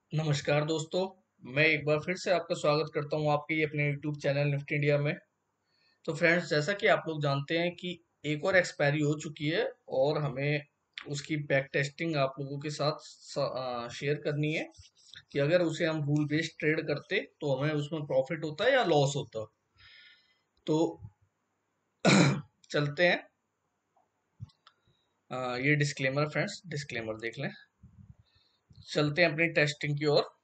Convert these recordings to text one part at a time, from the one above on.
नमस्कार दोस्तों। मैं एक बार फिर से आपका स्वागत करता हूं आपके अपने YouTube चैनल निफ्टी इंडिया में। तो फ्रेंड्स, जैसा कि आप लोग जानते हैं कि एक और एक्सपायरी हो चुकी है और हमें उसकी बैक टेस्टिंग आप लोगों के साथ शेयर करनी है कि अगर उसे हम रूल बेस्ड ट्रेड करते तो हमें उसमें प्रॉफिट होता है या लॉस होता। तो चलते हैं। ये डिस्क्लेमर फ्रेंड्स, डिस्क्लेमर देख लें। चलते हैं अपनी टेस्टिंग की ओर।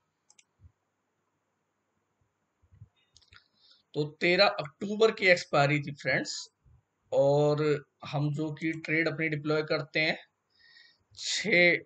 तो 13 अक्टूबर की एक्सपायरी थी फ्रेंड्स। और हम जो कि ट्रेड अपनी डिप्लॉय करते हैं 6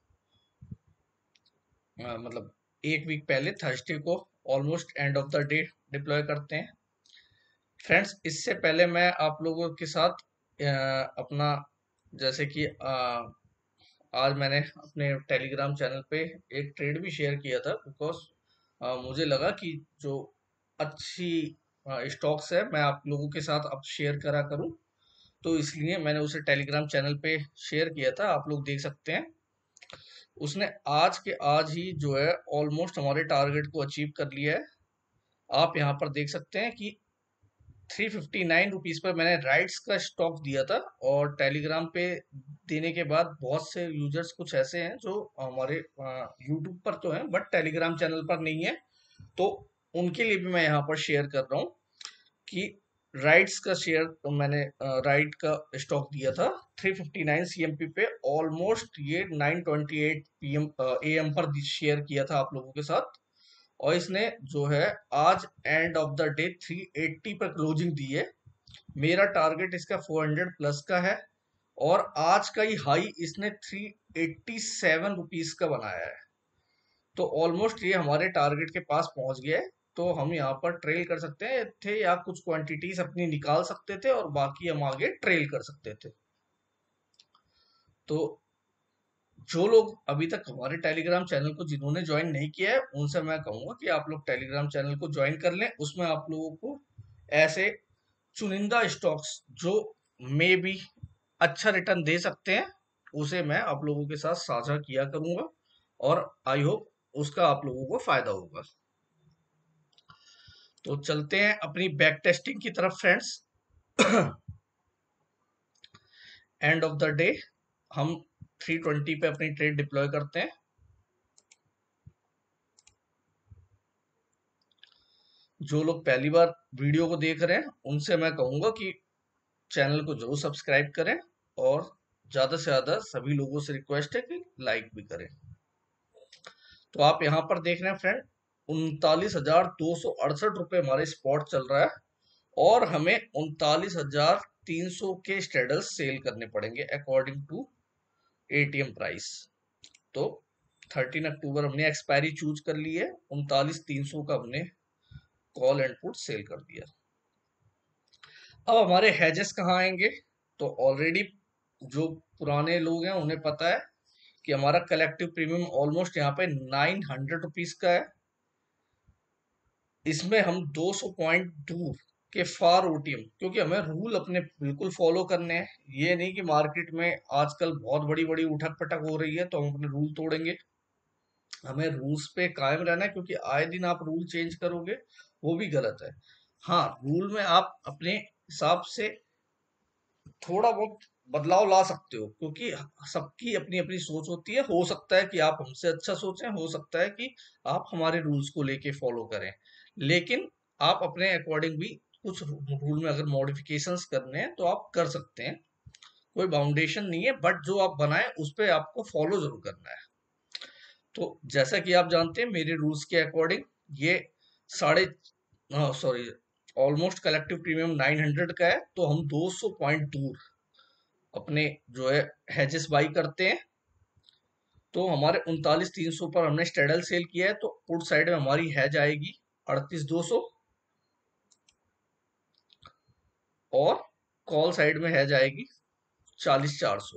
मतलब एक वीक पहले थर्सडे को almost end of the day deploy करते हैं। फ्रेंड्स, इससे पहले मैं आप लोगों के साथ अपना जैसे कि आज मैंने अपने टेलीग्राम चैनल पे एक ट्रेड भी शेयर किया था, बिकॉज मुझे लगा कि जो अच्छी स्टॉक्स है मैं आप लोगों के साथ अब शेयर करा करूं। तो इसलिए मैंने उसे टेलीग्राम चैनल पे शेयर किया था, आप लोग देख सकते हैं। उसने आज के आज ही जो है ऑलमोस्ट हमारे टारगेट को अचीव कर लिया है। आप यहाँ पर देख सकते हैं कि 359 रुपीज पर मैंने राइट्स का स्टॉक दिया था। और टेलीग्राम पे देने के बाद बहुत से यूजर्स कुछ ऐसे हैं जो हमारे यूट्यूब पर तो हैं बट टेलीग्राम चैनल पर नहीं है। तो उनके लिए भी मैं यहाँ पर शेयर कर रहा हूँ कि राइट्स का शेयर तो मैंने राइट का स्टॉक दिया था 359 सीएमपी पे। ऑलमोस्ट ये 9:28 पीएम एएम पर शेयर किया था आप लोगों के साथ। और इसने जो है आज एंड ऑफ द डे 380 पर क्लोजिंग दी है। मेरा टारगेट इसका 400 प्लस का है। और आज का ही हाई इसने 387 रुपीज का बनाया है। तो ऑलमोस्ट ये हमारे टारगेट के पास पहुंच गया है। तो हम यहाँ पर ट्रेल कर सकते हैं थे या कुछ क्वांटिटीज अपनी निकाल सकते थे और बाकी हम आगे ट्रेल कर सकते थे। तो जो लोग अभी तक हमारे टेलीग्राम चैनल को जिन्होंने ज्वाइन नहीं किया है उनसे मैं कहूंगा कि आप लोग टेलीग्राम चैनल को ज्वाइन कर लें। उसमें आप लोगों को ऐसे चुनिंदा स्टॉक्स जो मे भी अच्छा रिटर्न दे सकते हैं उसे मैं आप लोगों के साथ साझा किया करूंगा। और आई होप उसका आप लोगों को फायदा होगा। तो चलते हैं अपनी बैक टेस्टिंग की तरफ friends. End of the day हम 320 पे अपनी ट्रेड डिप्लॉय करते हैं। जो लोग पहली बार वीडियो को देख रहे हैं उनसे मैं कहूंगा कि चैनल को जरूर सब्सक्राइब करें। और ज्यादा से ज्यादा सभी लोगों से रिक्वेस्ट है कि लाइक भी करें। तो आप यहाँ पर देख रहे हैं फ्रेंड, 39,268 रुपये हमारे स्पॉट चल रहा है। और हमें 39,300 के स्ट्रेडल्स सेल करने पड़ेंगे अकॉर्डिंग टू एटीएम प्राइस। तो 13 अक्टूबर हमने एक्सपायरी चूज कर ली है, 39,300 का हमने कॉल एंड पुट सेल कर दिया। अब हमारे हैजेस कहाँ आएंगे? तो ऑलरेडी जो पुराने लोग हैं उन्हें पता है कि हमारा कलेक्टिव प्रीमियम ऑलमोस्ट यहाँ पे 900 रुपीज का है। इसमें हम 200 पॉइंट दूर के फार ओटीएम, क्योंकि हमें रूल अपने बिल्कुल फॉलो करने हैं। ये नहीं कि मार्केट में आजकल बहुत बड़ी बड़ी उठक पटक हो रही है तो हम अपने रूल तोड़ेंगे। हमें रूल्स पे कायम रहना है, क्योंकि आए दिन आप रूल चेंज करोगे वो भी गलत है। हाँ, रूल में आप अपने हिसाब से थोड़ा बहुत बदलाव ला सकते हो, क्योंकि सबकी अपनी अपनी सोच होती है। हो सकता है कि आप हमसे अच्छा सोचें, हो सकता है कि आप हमारे रूल्स को लेके फॉलो करें। लेकिन आप अपने अकॉर्डिंग भी कुछ रूल में अगर मॉडिफिकेशंस करने हैं तो आप कर सकते हैं। कोई बाउंडेशन नहीं है, बट जो आप बनाए उस पे आपको फॉलो जरूर करना है। तो जैसा कि आप जानते हैं मेरे रूल्स के अकॉर्डिंग ये साढ़े सॉरी ऑलमोस्ट कलेक्टिव प्रीमियम 900 का है। तो हम 200 पॉइंट दूर अपने जो है हैजेस बाई करते हैं। तो हमारे 39,300 पर हमने स्ट्रेडल सेल किया है, तो पुट साइड में हमारी हैज आएगी 38,200। और कॉल साइड में हैज आएगी 40,400।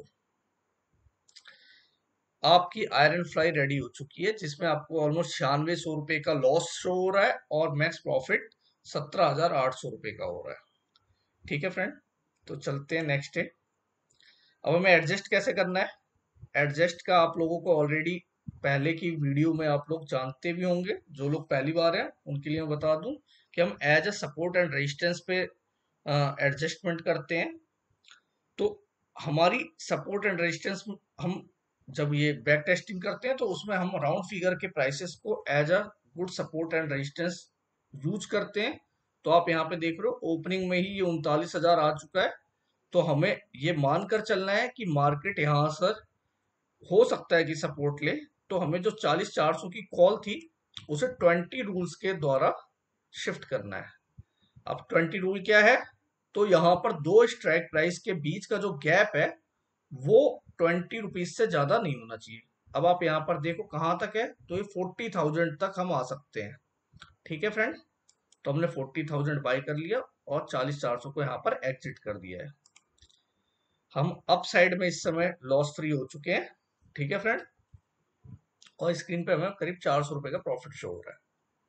आपकी आयरन फ्लाई रेडी हो चुकी है, जिसमें आपको ऑलमोस्ट 9600 रुपये का लॉस शो हो रहा है और मैक्स प्रॉफिट 17,800 रुपये का हो रहा है। ठीक है फ्रेंड, तो चलते हैं नेक्स्ट डे। अब हमें एडजस्ट कैसे करना है? एडजस्ट का आप लोगों को ऑलरेडी पहले की वीडियो में आप लोग जानते भी होंगे, जो लोग पहली बार हैं उनके लिए मैं बता दूं कि हम as a support and resistance पे एडजस्टमेंट करते हैं। तो हमारी सपोर्ट एंड रेजिस्टेंस हम जब ये बैक टेस्टिंग करते हैं तो उसमें हम राउंड फिगर के प्राइसेस को as a good support and resistance use करते हैं। तो आप यहाँ पे देख रहे हो ओपनिंग में ही ये 39,000 आ चुका है। तो हमें ये मानकर चलना है कि मार्केट यहाँ सर हो सकता है कि सपोर्ट ले। तो हमें जो 40,400 की कॉल थी उसे 20 रूल्स के द्वारा शिफ्ट करना है। अब 20 रूल क्या है? तो यहाँ पर दो स्ट्राइक प्राइस के बीच का जो गैप है वो 20 रुपीज से ज्यादा नहीं होना चाहिए। अब आप यहाँ पर देखो कहाँ तक है, तो ये 40,000 तक हम आ सकते हैं। ठीक है फ्रेंड, तो हमने 40,000 बाई कर लिया और 40,400 को यहाँ पर एग्जिट कर दिया है। हम अप साइड में इस समय लॉस फ्री हो चुके हैं। ठीक है फ्रेंड, और स्क्रीन पे हमें करीब 400 रुपए का प्रॉफिट शो हो रहा है।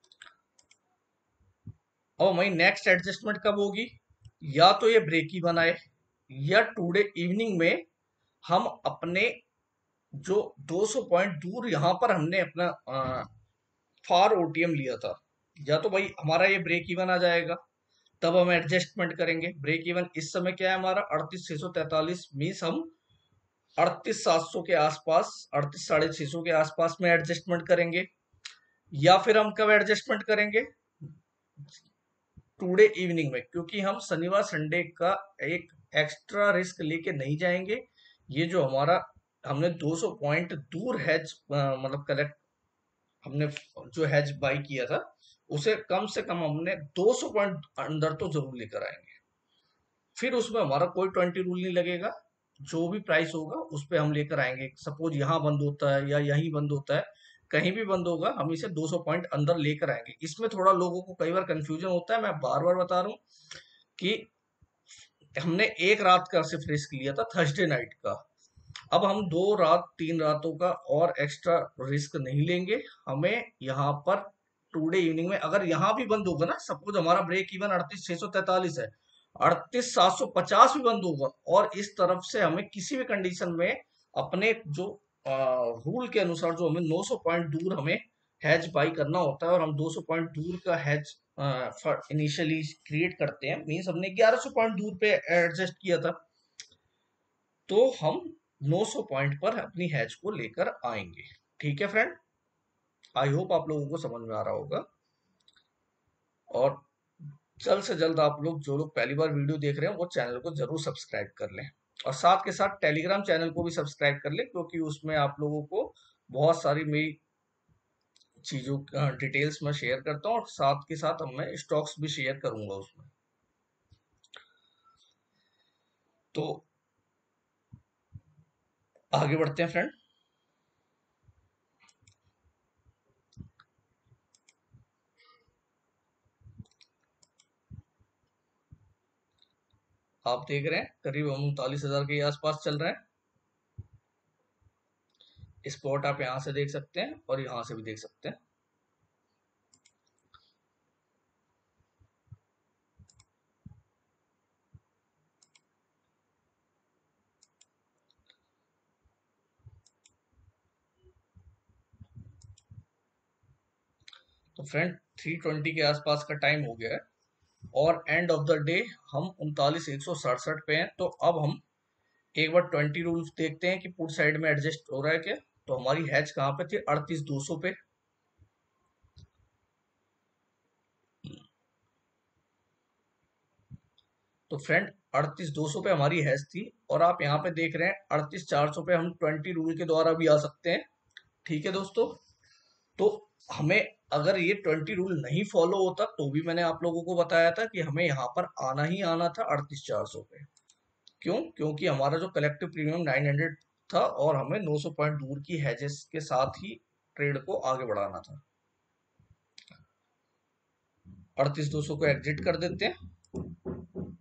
और वही नेक्स्ट एडजस्टमेंट कब होगी? या तो ये ब्रेक ही बनाए या टुडे इवनिंग में हम अपने जो 200 पॉइंट दूर यहाँ पर हमने अपना फार ओटीएम लिया था, या तो भाई हमारा ये ब्रेक इवन आ जाएगा, तब हम एडजस्टमेंट करेंगे। ब्रेक इवन इस समय क्या है हमारा 38,643, मीन्स हम 38,700 के आसपास, 38,650 के आसपास में एडजस्टमेंट करेंगे। या फिर हम कब एडजस्टमेंट करेंगे? टुडे इवनिंग में, क्योंकि हम शनिवार संडे का एक एक्स्ट्रा रिस्क लेके नहीं जाएंगे। ये जो हमारा हमने 200 पॉइंट दूर हैज मतलब कलेक्ट हमने जो हैज बाई किया था उसे कम से कम हमने 200 पॉइंट अंदर तो जरूर लेकर आएंगे। फिर उसमें हमारा कोई 20 रूल नहीं लगेगा, जो भी प्राइस होगा उस पर हम लेकर आएंगे। सपोज यहाँ बंद होता है या यहीं बंद होता है, कहीं भी बंद होगा हम इसे 200 पॉइंट अंदर लेकर आएंगे। इसमें थोड़ा लोगों को कई बार कंफ्यूजन होता है, मैं बार बार बता रहा हूँ कि हमने एक रात का सिर्फ रिस्क लिया था, थर्सडे नाइट का। अब हम 2 रात 3 रातों का और एक्स्ट्रा रिस्क नहीं लेंगे। हमें यहाँ पर टुडे इवनिंग में अगर यहाँ भी बंद होगा ना, सपोज हमारा ब्रेक इवन 38,643 है, 38,750 भी बंद होगा और इस तरफ से हमें किसी भी कंडीशन में अपने जो रूल के अनुसार जो हमें 900 पॉइंट दूर हमें हैज बाई करना होता है, और हम 200 पॉइंट दूर का हैज इनिशियली क्रिएट करते हैं, मीन्स हमने 1100 पॉइंट दूर पे एडजस्ट किया था, तो हम 900 पॉइंट पर अपनी हैज को लेकर आएंगे। ठीक है फ्रेंड, आई होप आप लोगों को समझ में आ रहा होगा। और जल्द से जल्द आप लोग जो लोग पहली बार वीडियो देख रहे हैं वो चैनल को जरूर सब्सक्राइब कर लें, और साथ के साथ टेलीग्राम चैनल को भी सब्सक्राइब कर लें, क्योंकि उसमें आप लोगों को बहुत सारी मेरी चीजों डिटेल्स में शेयर करता हूँ, और साथ के साथ मैं स्टॉक्स भी शेयर करूंगा उसमें। तो आगे बढ़ते हैं फ्रेंड। आप देख रहे हैं करीब हम 39,000 के आसपास चल रहे हैं। स्पॉट आप यहां से देख सकते हैं और यहां से भी देख सकते हैं। तो फ्रेंड 320 के आसपास का टाइम हो गया है और एंड ऑफ द डे हम 39,167 पे हैं। तो अब हम एक बार 20 रूल्स देखते हैं कि पुट साइड में एडजस्ट हो रहा है क्या। तो हमारी हैच कहाँ पे थी? 38,200 पे। तो फ्रेंड 38,200 पे हमारी हैच थी, और आप यहाँ पे देख रहे हैं 38,400 पे हम 20 रूल के द्वारा भी आ सकते हैं। ठीक है दोस्तों, तो हमें अगर ये 20 रूल नहीं फॉलो होता तो भी मैंने आप लोगों को बताया था कि हमें यहाँ पर आना ही आना था 38,400 पे। क्यों? क्योंकि हमारा जो कलेक्टिव प्रीमियम 900 था और हमें 900 पॉइंट दूर की हैजेस के साथ ही ट्रेड को आगे बढ़ाना था। 38,200 को एग्जिट कर देते हैं।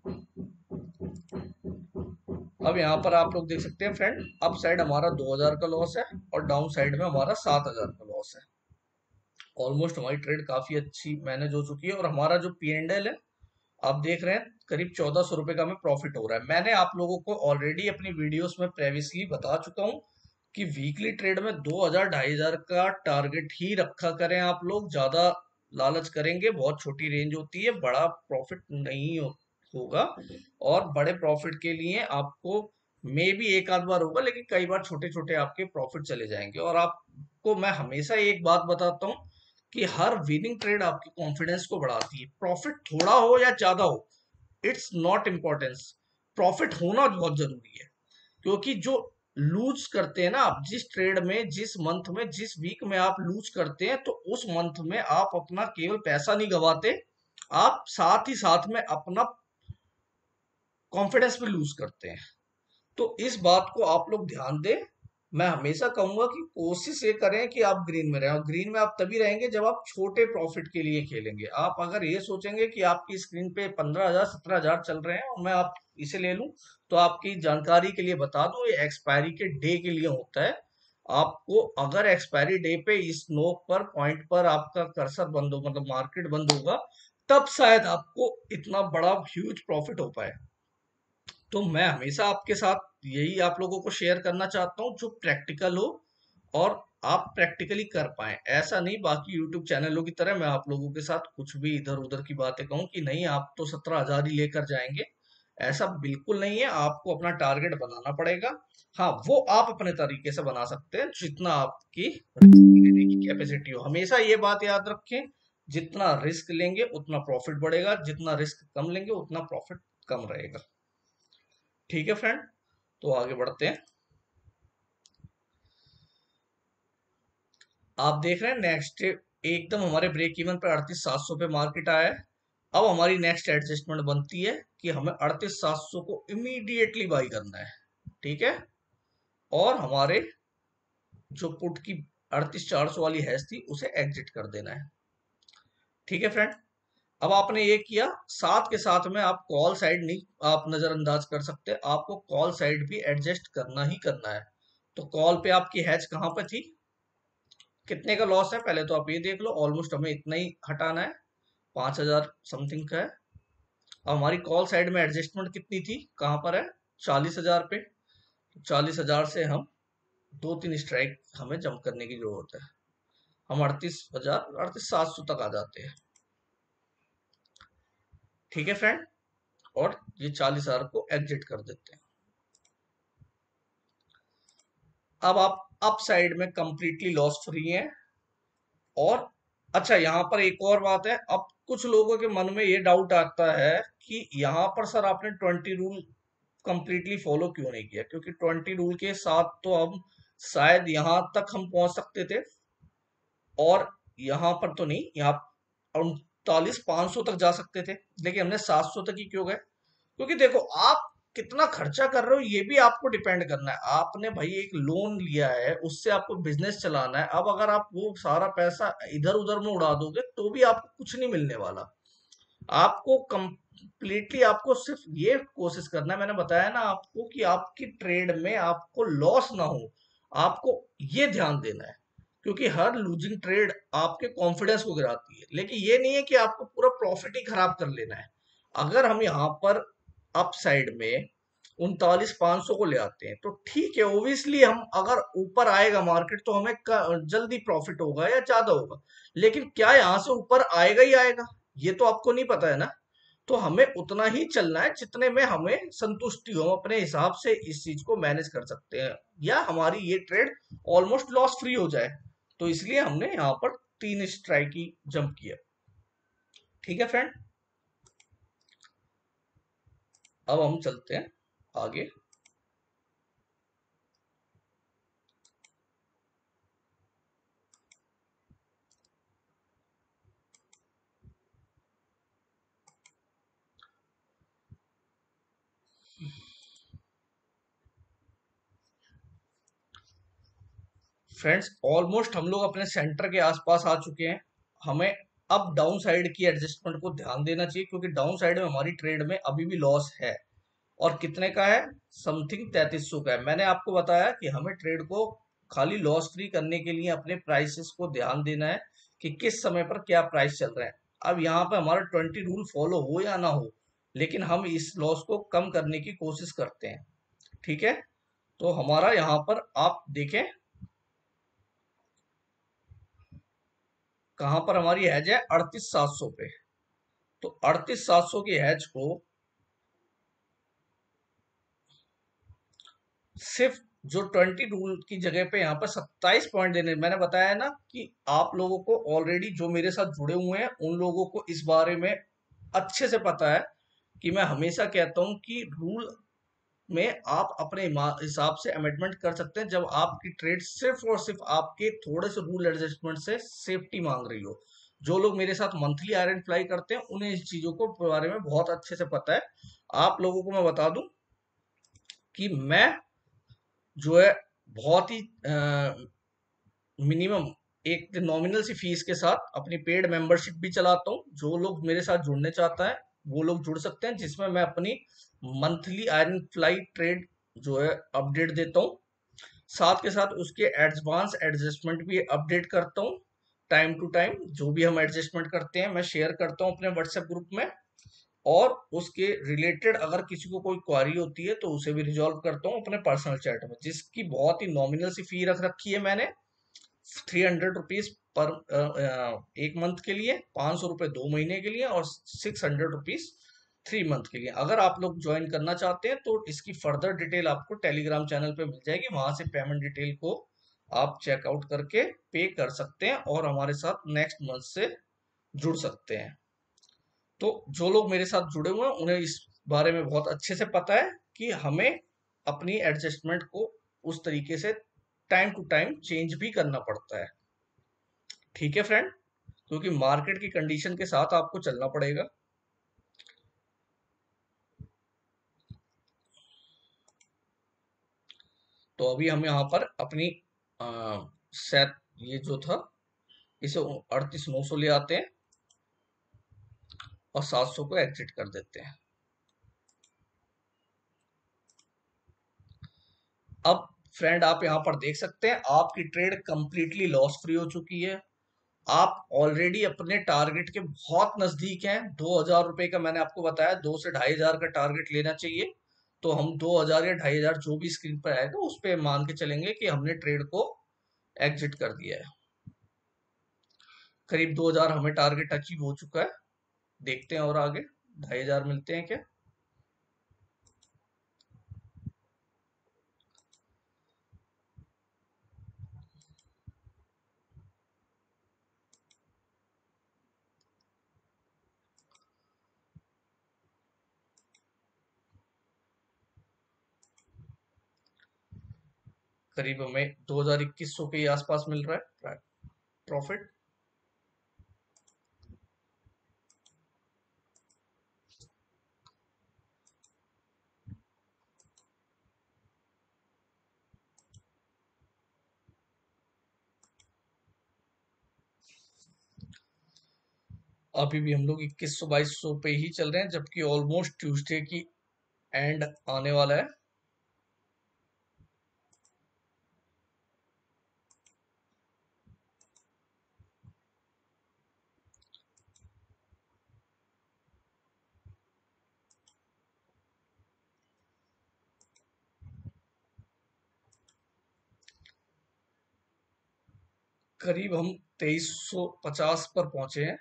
अब यहाँ पर आप लोग देख सकते हैं फ्रेंड, अप साइड हमारा 2,000 का लॉस है और डाउन साइड में हमारा 7,000 का लॉस है। ऑलमोस्ट हमारी ट्रेड काफी अच्छी मैनेज हो चुकी है, और हमारा जो P&L है आप देख रहे हैं करीब 1,400 रुपए का हमें प्रॉफिट हो रहा है। मैंने आप लोगों को ऑलरेडी अपनी वीडियोस में प्रीवियसली बता चुका हूं कि वीकली ट्रेड में 2000 2500 का टारगेट ही रखा करें। आप लोग ज्यादा लालच करेंगे, बहुत छोटी रेंज होती है, बड़ा प्रॉफिट नहीं होगा। और बड़े प्रॉफिट के लिए आपको मे भी एक आध बार होगा, लेकिन कई बार छोटे छोटे आपके प्रॉफिट चले जाएंगे। और आपको मैं हमेशा एक बात बताता हूँ कि हर विनिंग ट्रेड आपकी कॉन्फिडेंस को बढ़ाती है। प्रॉफिट थोड़ा हो या ज्यादा हो, इट्स नॉट इम्पोर्टेंस, प्रॉफिट होना बहुत जरूरी है। क्योंकि जो लूज करते हैं ना आप, जिस ट्रेड में, जिस मंथ में, जिस वीक में आप लूज करते हैं, तो उस मंथ में आप अपना केवल पैसा नहीं गवाते, आप साथ ही साथ में अपना कॉन्फिडेंस भी लूज करते हैं। तो इस बात को आप लोग ध्यान दें। मैं हमेशा कहूंगा कि कोशिश ये करें कि आप ग्रीन में रहें, और ग्रीन में आप तभी रहेंगे जब आप छोटे प्रॉफिट के लिए खेलेंगे। आप अगर ये सोचेंगे कि आपकी स्क्रीन पे 15,000 17,000 चल रहे हैं और मैं आप इसे ले लूं, तो आपकी जानकारी के लिए बता दूं, ये एक्सपायरी के डे के लिए होता है। आपको अगर एक्सपायरी डे पे इस नोक पर पॉइंट पर आपका कर्सर बंद हो, मतलब मार्केट बंद होगा, तब शायद आपको इतना बड़ा ह्यूज प्रॉफिट हो पाए। तो मैं हमेशा आपके साथ यही आप लोगों को शेयर करना चाहता हूँ, जो प्रैक्टिकल हो और आप प्रैक्टिकली कर पाए। ऐसा नहीं बाकी यूट्यूब चैनलों की तरह मैं आप लोगों के साथ कुछ भी इधर उधर की बातें कहूँ कि नहीं आप तो 17,000 ही लेकर जाएंगे। ऐसा बिल्कुल नहीं है, आपको अपना टारगेट बनाना पड़ेगा। हाँ, वो आप अपने तरीके से बना सकते हैं, जितना आपकी रिस्क लेने की कैपेसिटी हो। हमेशा ये बात याद रखें, जितना रिस्क लेंगे उतना प्रॉफिट बढ़ेगा, जितना रिस्क कम लेंगे उतना प्रॉफिट कम रहेगा। ठीक है फ्रेंड, तो आगे बढ़ते हैं। आप देख रहे हैं नेक्स्ट एकदम हमारे ब्रेक इवन पे 38,700 पे मार्केट आया है। अब हमारी नेक्स्ट एडजस्टमेंट बनती है कि हमें 38,700 को इमीडिएटली बाई करना है। ठीक है, और हमारे जो पुट की 38,400 वाली हैश थी उसे एग्जिट कर देना है। ठीक है फ्रेंड, अब आपने ये किया, साथ के साथ में आप कॉल साइड नहीं आप नजरअंदाज कर सकते, आपको कॉल साइड भी एडजस्ट करना ही करना है। तो कॉल पे आपकी हैच कहां पे थी, कितने का लॉस है, पहले तो आप ये देख लो। ऑलमोस्ट हमें इतना ही हटाना है, 5,000 समथिंग का है। अब हमारी कॉल साइड में एडजस्टमेंट कितनी थी, कहां पर है, 40,000 पे। 40,000 से हम 2-3 स्ट्राइक हमें जंप करने की जरूरत है। हम 38,000 38,700 तक आ जाते हैं। ठीक है फ्रेंड, और ये 40,000 को एग्जिट कर देते हैं। अब आप अप साइड में कंप्लीटली लॉस फ्री हैं। और अच्छा, यहाँ पर एक और बात है, अब कुछ लोगों के मन में ये डाउट आता है कि यहाँ पर सर आपने 20 रूल कंप्लीटली फॉलो क्यों नहीं किया, क्योंकि 20 रूल के साथ तो हम शायद यहाँ तक हम पहुंच सकते थे, और यहाँ पर तो नहीं, यहाँ 39,500 तक जा सकते थे, लेकिन हमने 700 तक ही क्यों गए। क्योंकि देखो, आप कितना खर्चा कर रहे हो ये भी आपको डिपेंड करना है। आपने भाई एक लोन लिया है, उससे आपको बिजनेस चलाना है। अब अगर आप वो सारा पैसा इधर उधर में उड़ा दोगे तो भी आपको कुछ नहीं मिलने वाला। आपको कंप्लीटली आपको सिर्फ ये कोशिश करना है, मैंने बताया ना आपको, कि आपकी ट्रेड में आपको लॉस ना हो, आपको ये ध्यान देना है। क्योंकि हर लूजिंग ट्रेड आपके कॉन्फिडेंस को गिराती है, लेकिन ये नहीं है कि आपको पूरा प्रॉफिट ही खराब कर लेना है। अगर हम यहाँ पर अप साइड में 39,500 को ले आते हैं तो ठीक है, ओबियसली हम अगर ऊपर आएगा मार्केट तो हमें जल्दी प्रॉफिट होगा या ज्यादा होगा। लेकिन क्या यहाँ से ऊपर आएगा ही आएगा, ये तो आपको नहीं पता है ना। तो हमें उतना ही चलना है जितने में हमें संतुष्टि हो, हम अपने हिसाब से इस चीज को मैनेज कर सकते हैं, या हमारी ये ट्रेड ऑलमोस्ट लॉस फ्री हो जाए। तो इसलिए हमने यहाँ पर 3 स्ट्राइक की जंप किया। ठीक है फ्रेंड, अब हम चलते हैं आगे। फ्रेंड्स, ऑलमोस्ट हम लोग अपने सेंटर के आसपास आ चुके हैं। हमें अब डाउन साइड की एडजस्टमेंट को ध्यान देना चाहिए, क्योंकि डाउन साइड में हमारी ट्रेड में अभी भी लॉस है। और कितने का है, समथिंग 3300 का है। मैंने आपको बताया कि हमें ट्रेड को खाली लॉस फ्री करने के लिए अपने प्राइसेस को ध्यान देना है कि किस समय पर क्या प्राइस चल रहा है। अब यहाँ पे हमारा 20 रूल फॉलो हो या ना हो, लेकिन हम इस लॉस को कम करने की कोशिश करते हैं। ठीक है, तो हमारा यहाँ पर आप देखें कहां पर हमारी हैज है 38,700 पे। तो 38,700 की हैज को सिर्फ जो 20 रूल की जगह पे यहाँ पर 27 पॉइंट देने, मैंने बताया है ना कि आप लोगों को ऑलरेडी जो मेरे साथ जुड़े हुए हैं उन लोगों को इस बारे में अच्छे से पता है कि मैं हमेशा कहता हूं कि रूल में आप अपने हिसाब से अमेंडमेंट कर सकते हैं जब आपकी ट्रेड सिर्फ और सिर्फ आपके थोड़े से रूल एडजस्टमेंट से सेफ्टी मांग रही हो। जो लोग मेरे साथ मंथली आयरन फ्लाई करते हैं उन्हें इस चीजों को बारे में बहुत अच्छे से पता है। आप लोगों को मैं बता दूं कि मैं जो है बहुत ही मिनिमम एक नॉमिनल सी फीस के साथ अपनी पेड मेंबरशिप भी चलाता हूँ। जो लोग मेरे साथ जुड़ने चाहता है वो लोग जुड़ सकते हैं, जिसमें मैं अपनी मंथली आयरन फ्लाई ट्रेड जो है अपडेट देता हूँ। साथ के साथ उसके एडवांस एडजस्टमेंट भी अपडेट करता हूँ। टाइम टू टाइम जो भी हम एडजस्टमेंट करते हैं मैं शेयर करता हूँ अपने व्हाट्सएप ग्रुप में। और उसके रिलेटेड अगर किसी को कोई क्वारी होती है तो उसे भी रिजॉल्व करता हूँ अपने पर्सनल चैट में, जिसकी बहुत ही नॉमिनल सी फी रख रखी है मैंने। 300 रुपीज पर एक मंथ के लिए, 500 रुपये 2 महीने के लिए, और 600 रुपीज 3 मंथ के लिए। अगर आप लोग ज्वाइन करना चाहते हैं तो इसकी फर्दर डिटेल आपको टेलीग्राम चैनल पे मिल जाएगी, वहां से पेमेंट डिटेल को आप चेकआउट करके पे कर सकते हैं और हमारे साथ नेक्स्ट मंथ से जुड़ सकते हैं। तो जो लोग मेरे साथ जुड़े हुए हैं उन्हें इस बारे में बहुत अच्छे से पता है कि हमें अपनी एडजस्टमेंट को उस तरीके से टाइम टू टाइम चेंज भी करना पड़ता है। ठीक है फ्रेंड, क्योंकि मार्केट की कंडीशन के साथ आपको चलना पड़ेगा। तो अभी हम यहाँ पर अपनी सेट ये जो था इसे 38,900 ले आते हैं और 700 को एग्जिट कर देते हैं। अब फ्रेंड आप यहाँ पर देख सकते हैं आपकी ट्रेड कंप्लीटली लॉस फ्री हो चुकी है। आप ऑलरेडी अपने टारगेट के बहुत नजदीक हैं। 2,000 रुपए का मैंने आपको बताया, 2 से 2,500 का टारगेट लेना चाहिए। तो हम 2,000 या 2,500 जो भी स्क्रीन पर आएगा उस पे मान के चलेंगे कि हमने ट्रेड को एग्जिट कर दिया है। करीब 2,000 हमें टारगेट अचीव हो चुका है। देखते हैं और आगे 2,500 मिलते हैं क्या। करीब हमें 2,2100 के आसपास मिल रहा है प्रॉफिट। अभी भी हम लोग 2,100 2,200 पे ही चल रहे हैं, जबकि ऑलमोस्ट ट्यूसडे की एंड आने वाला है। करीब हम 2,350 पर पहुंचे हैं।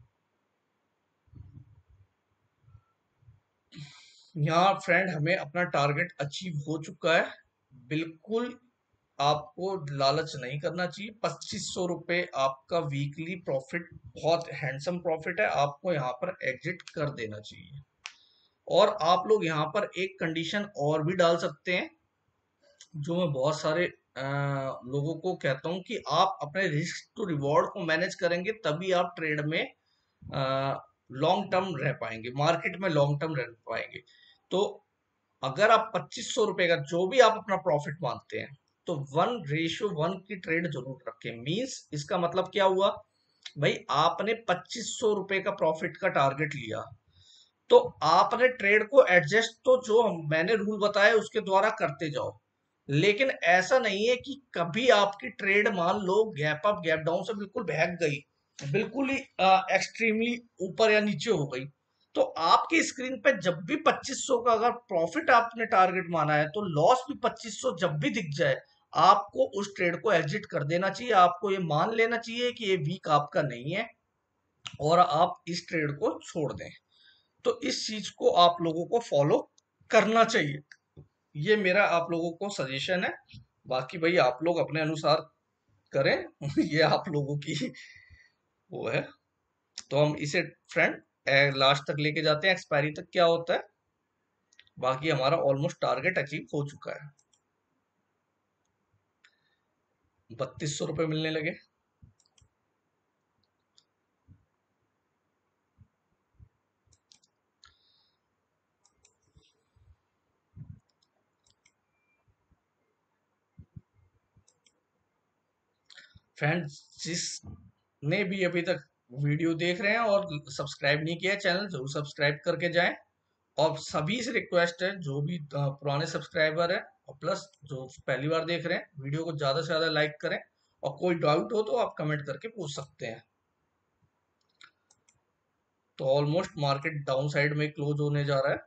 यहाँ फ्रेंड हमें अपना टारगेट अचीव हो चुका है। बिल्कुल आपको लालच नहीं करना चाहिए। 2,500 रुपये आपका वीकली प्रॉफिट बहुत हैंडसम प्रॉफिट है, आपको यहाँ पर एग्जिट कर देना चाहिए। और आप लोग यहाँ पर एक कंडीशन और भी डाल सकते हैं, जो मैं बहुत सारे लोगों को कहता हूँ कि आप अपने रिस्क टू रिवॉर्ड को मैनेज करेंगे तभी आप ट्रेड में लॉन्ग टर्म रह पाएंगे, मार्केट में लॉन्ग टर्म रह पाएंगे। तो अगर आप 2,500 रुपए का जो भी आप अपना प्रॉफिट मानते हैं तो 1:1 की ट्रेड जरूर रखें। मींस इसका मतलब क्या हुआ भाई, आपने 2,500 रुपए का प्रॉफिट का टारगेट लिया तो आपने ट्रेड को एडजस्ट तो जो मैंने रूल बताया उसके द्वारा करते जाओ। लेकिन ऐसा नहीं है कि कभी आपकी ट्रेड मान लो गैप अप गैप डाउन से बिल्कुल भाग गई, बिल्कुल ही एक्सट्रीमली ऊपर या नीचे हो गई, तो आपकी स्क्रीन पे जब भी 2500 का अगर प्रॉफिट आपने टारगेट माना है, तो लॉस भी 2500 जब भी दिख जाए, आपको उस ट्रेड को एग्जिट कर देना चाहिए। आपको ये मान लेना चाहिए कि ये वीक आपका नहीं है और आप इस ट्रेड को छोड़ दें। तो इस चीज को आप लोगों को फॉलो करना चाहिए। ये मेरा आप लोगों को सजेशन है। बाकी भाई आप लोग अपने अनुसार करें। ये आप लोगों की वो है। तो हम इसे फ्रेंड लास्ट तक लेके जाते हैं, एक्सपायरी तक क्या होता है। बाकी हमारा ऑलमोस्ट टारगेट अचीव हो चुका है। 3200 रुपये मिलने लगे। फ्रेंड्स जिसने भी अभी तक वीडियो देख रहे हैं और सब्सक्राइब नहीं किया है चैनल, जरूर सब्सक्राइब करके जाएं। और सभी से रिक्वेस्ट है, जो भी पुराने सब्सक्राइबर है और प्लस जो पहली बार देख रहे हैं, वीडियो को ज्यादा से ज्यादा लाइक करें। और कोई डाउट हो तो आप कमेंट करके पूछ सकते हैं। तो ऑलमोस्ट मार्केट डाउन साइड में क्लोज होने जा रहा है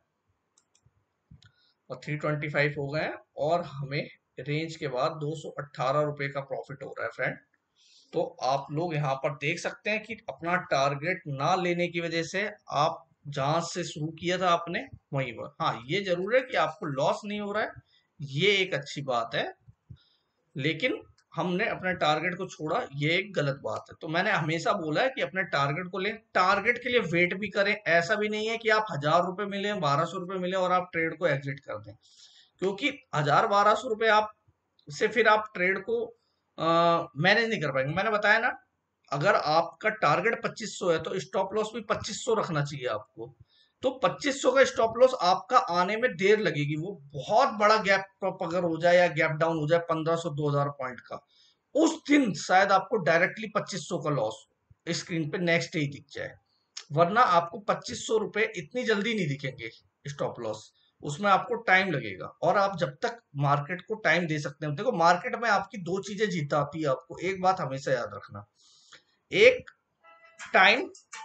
और 325 हो गए हैं और हमें रेंज के बाद 218 रुपए का प्रॉफिट हो रहा है फ्रेंड। तो आप लोग यहाँ पर देख सकते हैं कि अपना टारगेट ना लेने की वजह से आप जहां से शुरू किया था आपने वहीं पर, हाँ ये जरूर है कि आपको लॉस नहीं हो रहा है, ये एक अच्छी बात है। लेकिन हमने अपने टारगेट को छोड़ा, ये एक गलत बात है। तो मैंने हमेशा बोला है कि अपने टारगेट को लें, टारगेट के लिए वेट भी करें। ऐसा भी नहीं है कि आप 1000 रुपए मिले, 1200 रुपए मिले और आप ट्रेड को एग्जिट कर दें, क्योंकि 1000-1200 रुपए आप से फिर आप ट्रेड को मैनेज नहीं कर पाएंगे। मैंने बताया ना, अगर आपका टारगेट 2500 है तो स्टॉप लॉस भी 2500 रखना चाहिए आपको। तो 2500 का स्टॉप लॉस आपका आने में देर लगेगी। वो बहुत बड़ा गैप अप अगर हो जाए या गैप डाउन हो जाए 1500-2000 पॉइंट का, उस दिन शायद आपको डायरेक्टली 2500 का लॉस स्क्रीन पे नेक्स्ट डे ही दिख जाए। वरना आपको 2500 रुपए इतनी जल्दी नहीं दिखेंगे स्टॉप लॉस, उसमें आपको टाइम लगेगा। और आप जब तक मार्केट को टाइम दे सकते हैं, देखो मार्केट में आपकी दो चीजें जीताती है, आपको एक बात हमेशा याद रखना। एक टाइम,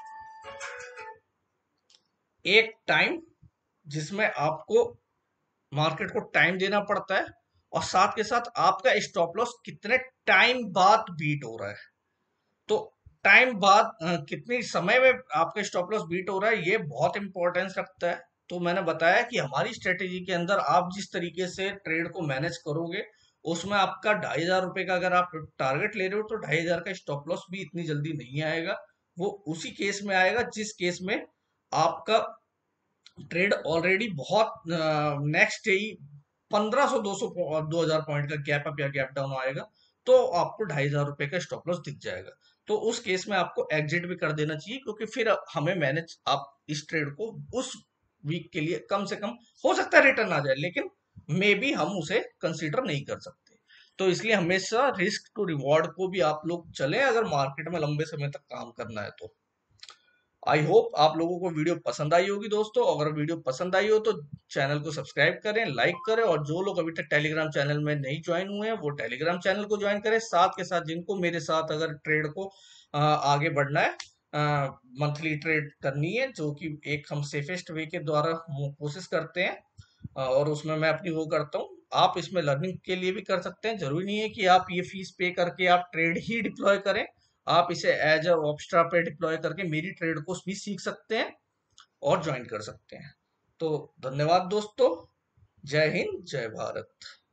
एक टाइम जिसमें आपको मार्केट को टाइम देना पड़ता है, और साथ के साथ आपका स्टॉप लॉस कितने टाइम बाद बीट हो रहा है। तो टाइम बाद कितनी समय में आपका स्टॉप लॉस बीट हो रहा है, ये बहुत इंपॉर्टेंस रखता है। तो मैंने बताया कि हमारी स्ट्रेटेजी के अंदर आप जिस तरीके से ट्रेड को मैनेज करोगे, उसमें आपका 2500 रुपए का अगर आप टारगेट ले रहे हो तो 2500 का स्टॉप लॉस भी इतनी जल्दी नहीं आएगा। वो उसी केस में आएगा जिस केस में आपका ट्रेड ऑलरेडी बहुत नेक्स्ट डे ही 1500 200 2000 पॉइंट का गैप अप या गैप डाउन आएगा, तो आपको 2500 रुपए का स्टॉप लॉस दिख जाएगा। तो उस केस में आपको एग्जिट भी कर देना चाहिए, क्योंकि फिर हमें मैनेज आप इस ट्रेड को उस वीक के लिए कम से कम हो सकता है रिटर्न आ जाए, लेकिन मे बी हम उसे कंसीडर नहीं कर सकते। तो इसलिए हमेशा रिस्क टू रिवॉर्ड को भी आप लोग चलें अगर मार्केट में लंबे समय तक काम करना है तो। आई होप आप लोगों को वीडियो पसंद आई होगी दोस्तों। अगर वीडियो पसंद आई हो तो चैनल को सब्सक्राइब करें, लाइक करें, और जो लोग अभी तक टेलीग्राम चैनल में नहीं ज्वाइन हुए हैं वो टेलीग्राम चैनल को ज्वाइन करें। साथ के साथ जिनको मेरे साथ अगर ट्रेड को आगे बढ़ना है, मंथली ट्रेड करनी है, जो कि एक हम सेफेस्ट वे के द्वारा कोशिश करते हैं, और उसमें मैं अपनी वो करता हूँ, आप इसमें लर्निंग के लिए भी कर सकते हैं। जरूरी नहीं है कि आप ये फीस पे करके आप ट्रेड ही डिप्लॉय करें, आप इसे एज अ ऑब्स्ट्रा पे डिप्लॉय करके मेरी ट्रेड को भी सीख सकते हैं और ज्वाइन कर सकते हैं। तो धन्यवाद दोस्तों। जय हिंद, जय भारत।